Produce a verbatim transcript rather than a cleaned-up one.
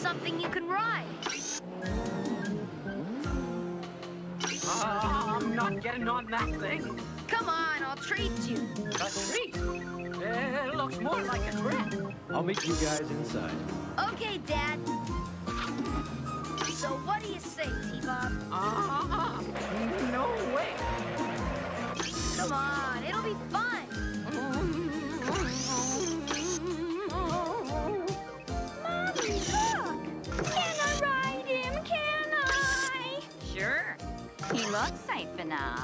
something you can ride. Uh, I'm not getting on that thing. Come on, I'll treat you. A treat? It looks more like a trap. I'll meet you guys inside. Okay, Dad. So what do you say, T-Bob? Uh-huh. No way. Come on, it'll be fun. Mommy, look! Can I ride him? Can I? Sure. He looks safe enough.